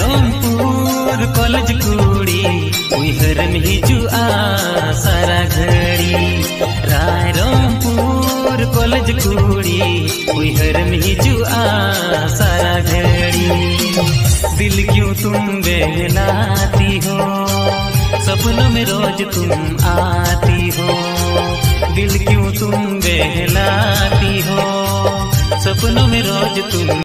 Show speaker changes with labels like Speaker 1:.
Speaker 1: Rairangpur college कुड़ी उहरन हिजुआ सारा घड़ी। रायरंगपुर कॉलेज कुड़ी उहरन हिजुआ सारा घड़ी। दिल क्यों तुम बहलाती हो, सपनों में रोज तुम आती हो। दिल क्यों तुम बहलाती हो, सपनों में रोज तुम